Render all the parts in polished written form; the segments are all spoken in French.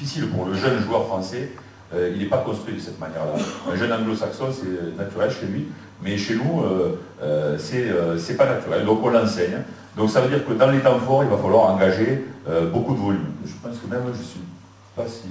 difficile pour le jeune joueur français. Il n'est pas construit de cette manière-là. Un jeune anglo-saxon, c'est naturel chez lui, mais chez nous, c'est pas naturel. Donc on l'enseigne. Donc ça veut dire que dans les temps forts, il va falloir engager beaucoup de volume. Je pense que même, je ne sais pas si...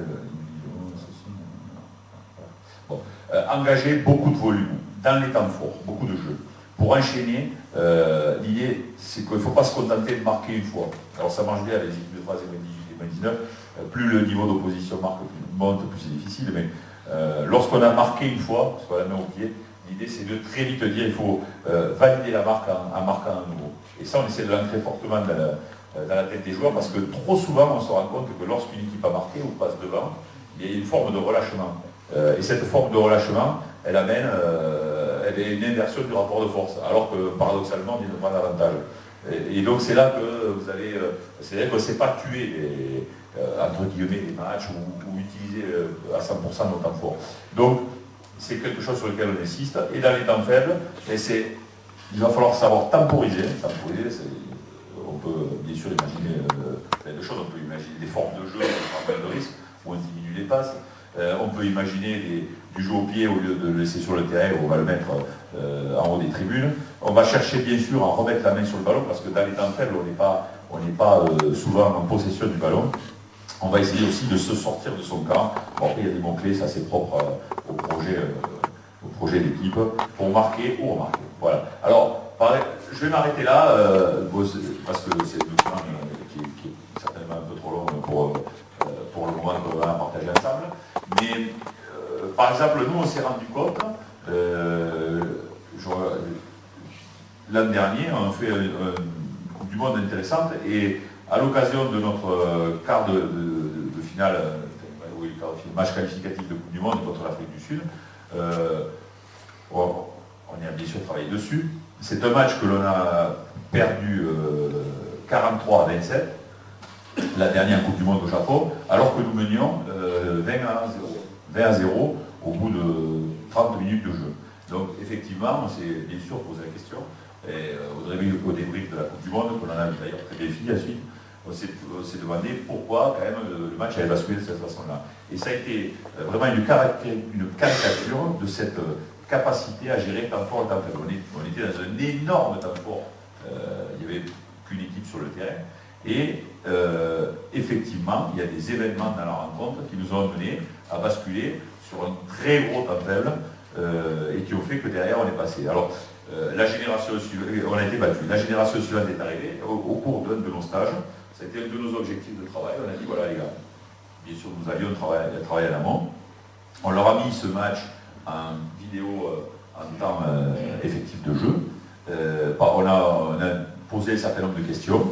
Bon. Engager beaucoup de volume dans les temps forts, beaucoup de jeux. Pour enchaîner, l'idée, c'est qu'il ne faut pas se contenter de marquer une fois. Alors ça marche bien avec les équipes de 3e, 18 et 19. Plus le niveau d'opposition monte, plus c'est difficile. Mais lorsqu'on a marqué une fois, parce qu'on la met au pied, l'idée c'est de très vite dire il faut valider la marque en marquant à nouveau. Et ça, on essaie de l'ancrer fortement dans la tête des joueurs, parce que trop souvent, on se rend compte que lorsqu'une équipe a marqué ou passe devant, il y a une forme de relâchement. Et cette forme de relâchement, elle amène une inversion du rapport de force, alors que paradoxalement, on vient de prendre l'avantage. Et donc c'est là que vous allez, c'est-à-dire qu'on ne sait pas tuer entre guillemets les matchs ou utiliser à 100% nos temps forts. Donc c'est quelque chose sur lequel on insiste. Et dans les temps faibles, il va falloir savoir temporiser. On peut bien sûr imaginer plein de choses. On peut imaginer des formes de jeu, des formes de risque, où on diminue les passes. On peut imaginer du jeu au pied au lieu de le laisser sur le terrain, où on va le mettre en haut des tribunes. On va chercher bien sûr à remettre la main sur le ballon, parce que dans les temps faibles, on n'est pas souvent en possession du ballon. On va essayer aussi de se sortir de son camp. Bon, après, il y a des mots-clés, ça c'est propre au projet d'équipe, pour marquer ou remarquer. Voilà. Alors, je vais m'arrêter là, parce que c'est le document qui est certainement un peu trop long pour le moment qu'on va partager ensemble. Mais, par exemple, nous, on s'est rendu compte, l'an dernier, on a fait une Coupe du Monde intéressante, et à l'occasion de notre quart de finale, match qualificatif de Coupe du Monde contre l'Afrique du Sud, on y a bien sûr travaillé dessus. C'est un match que l'on a perdu 43 à 27, la dernière Coupe du Monde au Japon, alors que nous menions 20 à 0 au bout de 30 minutes de jeu. Donc effectivement, on s'est bien sûr posé la question, et au débrief de la Coupe du Monde, qu'on en a d'ailleurs très défini ensuite, on s'est demandé pourquoi quand même le match avait basculé de cette façon-là. Et ça a été vraiment une caricature de cette capacité à gérer temps fort et temps faible. On était dans un énorme temps fort. Il n'y avait qu'une équipe sur le terrain. Et effectivement, il y a des événements dans la rencontre qui nous ont menés à basculer sur un très gros temps faible et qui ont fait que derrière on est passé. Alors, la génération suivante, on a été battu. La génération suivante est arrivée au cours d'un de nos stages. Ça a été un de nos objectifs de travail. On a dit voilà les gars, bien sûr nous allions travailler à l'amont. On leur a mis ce match en vidéo en temps effectif de jeu. On a posé un certain nombre de questions.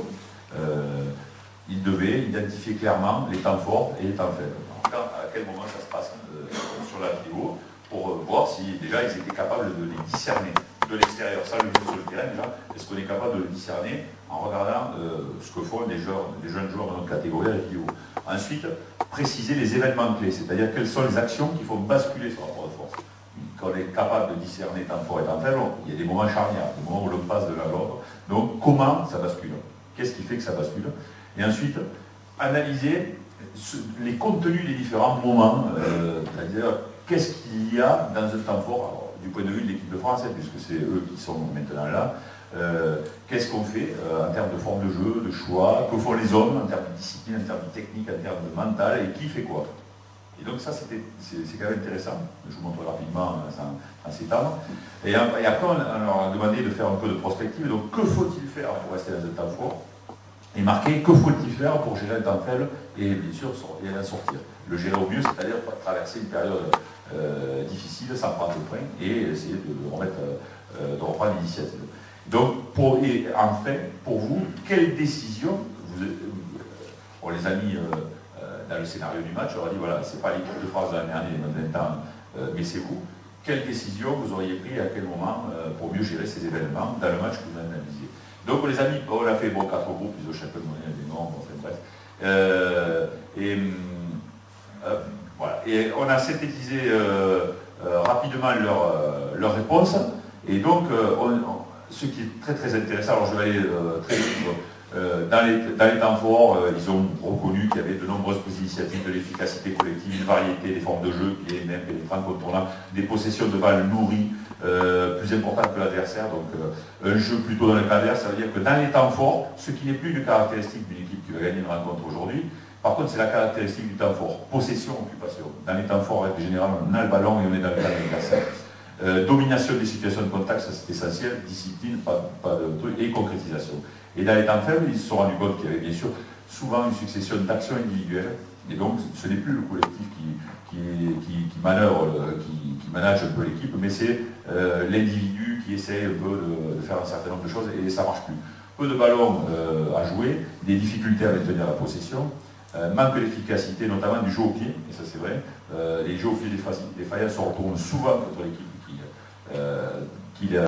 Ils devaient identifier clairement les temps forts et les temps faibles. À quel moment ça se passe sur la vidéo, pour voir si déjà ils étaient capables de les discerner de l'extérieur. Ça, le jeu sur le terrain, déjà, est-ce qu'on est capable de le discerner en regardant ce que font les jeunes joueurs de notre catégorie à la vidéo. Ensuite, préciser les événements clés, c'est-à-dire quelles sont les actions qui font basculer ce rapport de force. Quand on est capable de discerner temps fort et temps faible, il y a des moments charnières, des moments où l'on passe de l'un à l'autre. Donc, comment ça bascule? Qu'est-ce qui fait que ça bascule? Et ensuite, analyser les contenus des différents moments, c'est-à-dire qu'est-ce qu'il y a dans un temps fort, alors, du point de vue de l'équipe de France, puisque c'est eux qui sont maintenant là. Qu'est-ce qu'on fait en termes de forme de jeu, de choix, que font les hommes en termes de discipline, en termes de technique, en termes de mental, et qui fait quoi? Et donc ça, c'est quand même intéressant. Je vous montre rapidement sans s'étendre. Et après, on leur a demandé de faire un peu de prospective. Donc, que faut-il faire pour rester dans un temps fort? Et marquer, que faut-il faire pour gérer un temps faible et bien sûr en sortir. Le gérer au mieux, c'est-à-dire traverser une période difficile sans prendre de points et essayer de reprendre l'initiative. Donc, enfin, pour vous, quelle décision, on les a mis dans le scénario du match, on leur a dit voilà, c'est pas l'équipe de France de l'année dernière, il y a 20 ans, mais c'est vous. Quelle décision vous auriez pris à quel moment pour mieux gérer ces événements dans le match que vous analysiez? Donc on les a mis, on a fait 4 groupes, ils ont chacun donné des noms, enfin bref. Voilà. Et on a synthétisé rapidement leurs réponses. Et donc, ce qui est très très intéressant, alors je vais aller très vite Dans les temps forts, ils ont reconnu qu'il y avait de nombreuses initiatives de l'efficacité collective, une variété des formes de jeu qui est même incontournable, des possessions de balles nourries plus importantes que l'adversaire. Donc un jeu plutôt dans les cadres, ça veut dire que dans les temps forts, ce qui n'est plus une caractéristique d'une équipe qui va gagner une rencontre aujourd'hui, par contre c'est la caractéristique du temps fort, possession, occupation. Dans les temps forts, en général, on a le ballon et on est dans le cadre de l'adversaire. Domination des situations de contact, ça c'est essentiel, discipline, pas de truc, et concrétisation. Et dans les temps faibles, ils se sont rendus compte qu'il y avait bien sûr souvent une succession d'actions individuelles, et donc ce n'est plus le collectif qui manage un peu l'équipe, mais c'est l'individu qui essaie un peu de faire un certain nombre de choses, et ça ne marche plus. Peu de ballons à jouer, des difficultés à maintenir la possession, manque d'efficacité, notamment du jeu au pied, et ça c'est vrai, les jeux au pied défaillants se retournent souvent contre l'équipe qui